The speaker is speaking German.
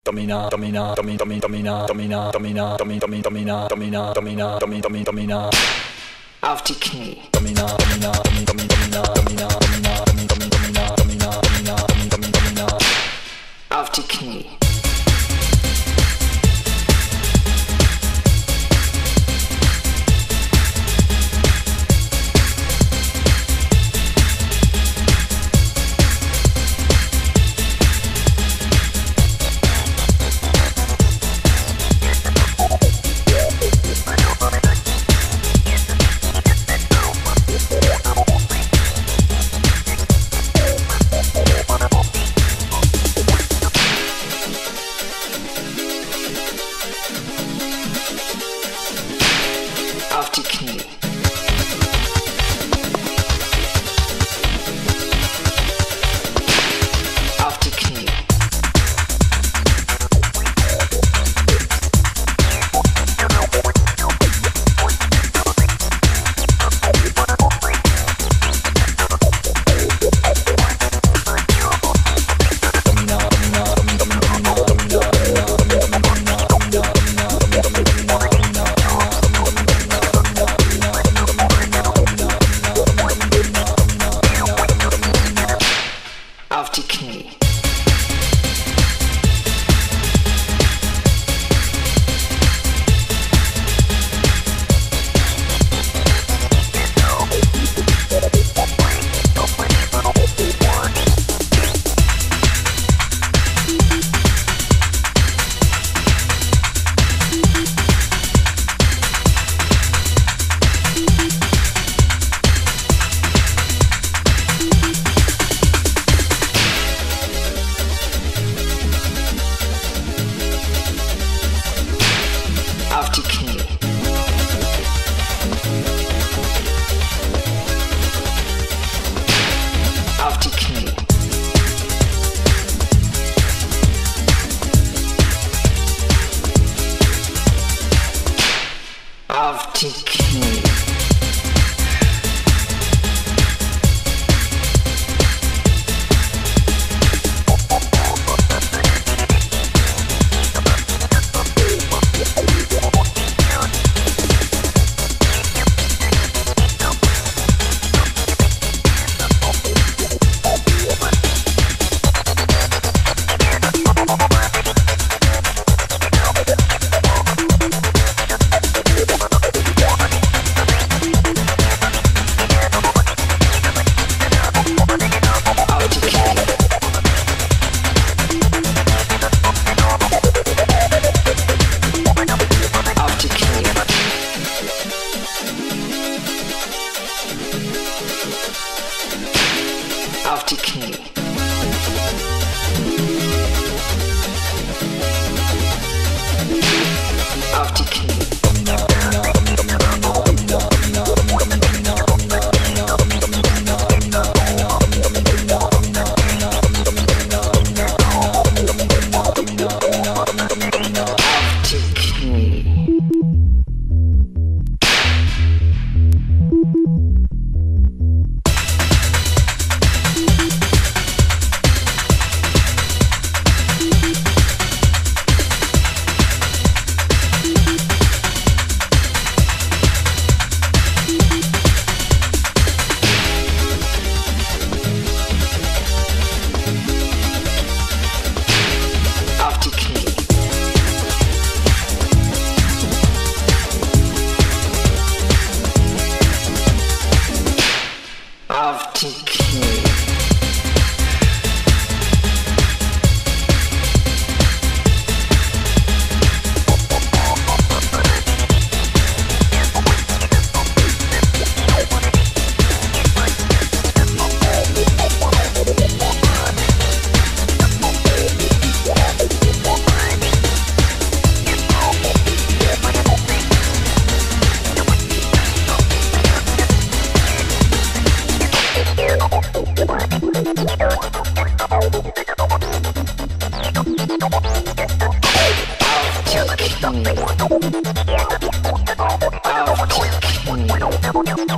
Domina, Domina, Domina, Domina, Domina, Domina, Domina, Domina, Domina, Domina, Domina, Domina, Domina. Auf die Knie. Domina, Domina, Domina, Domina, Domina, Domina, Domina, Domina, Domina, Domina, Domina. Auf die Knie. Auf die Knie. Auf die Knie. Auf die Knie. Auf die Knie. Auf die Knie. Auf die Knie. Auf die Knie. Auf die Knie. Auf die Knie. Auf die Knie.